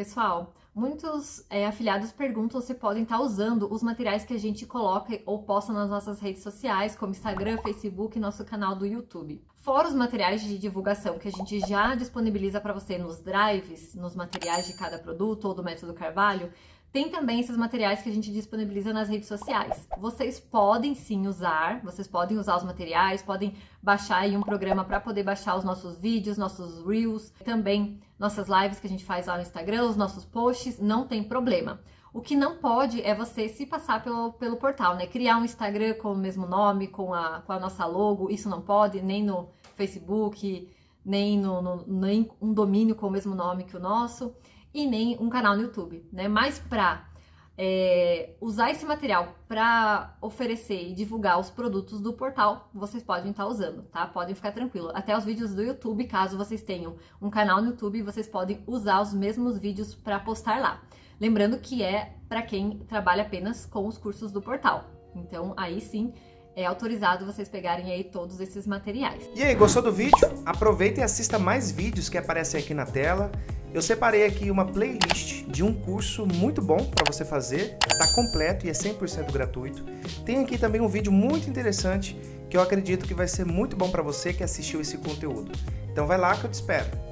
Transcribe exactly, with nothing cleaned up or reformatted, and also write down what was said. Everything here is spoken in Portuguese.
Pessoal, muitos é, afiliados perguntam se podem estar usando os materiais que a gente coloca ou posta nas nossas redes sociais, como Instagram, Facebook e nosso canal do YouTube. Fora os materiais de divulgação que a gente já disponibiliza para você nos drives, nos materiais de cada produto ou do Método Carvalho, tem também esses materiais que a gente disponibiliza nas redes sociais. Vocês podem sim usar, vocês podem usar os materiais, podem baixar aí um programa para poder baixar os nossos vídeos, nossos reels, também nossas lives que a gente faz lá no Instagram, os nossos posts, não tem problema. O que não pode é você se passar pelo, pelo portal, né? Criar um Instagram com o mesmo nome, com a, com a nossa logo, isso não pode, nem no Facebook, nem, no, no, nem um domínio com o mesmo nome que o nosso, e nem um canal no YouTube, né? Mas para é, usar esse material para oferecer e divulgar os produtos do portal, vocês podem estar usando, tá? Podem ficar tranquilos. Até os vídeos do YouTube, caso vocês tenham um canal no YouTube, vocês podem usar os mesmos vídeos para postar lá. Lembrando que é para quem trabalha apenas com os cursos do portal. Então, aí sim, é autorizado vocês pegarem aí todos esses materiais. E aí, gostou do vídeo? Aproveita e assista mais vídeos que aparecem aqui na tela. Eu separei aqui uma playlist de um curso muito bom para você fazer, está completo e é cem por cento gratuito. Tem aqui também um vídeo muito interessante que eu acredito que vai ser muito bom para você que assistiu esse conteúdo. Então vai lá que eu te espero.